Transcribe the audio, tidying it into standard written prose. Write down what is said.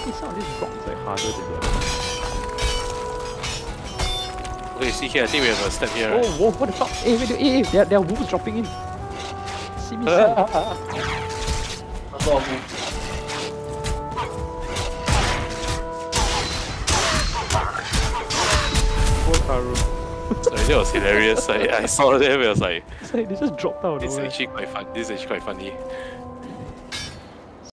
Some of this rock is like harder than the other. Okay, see here, I think we have a step here. Oh, Right? whoa, what the fuck? Hey, there are wolves dropping in. See me, Poor Karu. Sorry, that was hilarious. I saw them, I was like, It's like they just dropped out. it's actually quite fun. This is actually quite funny.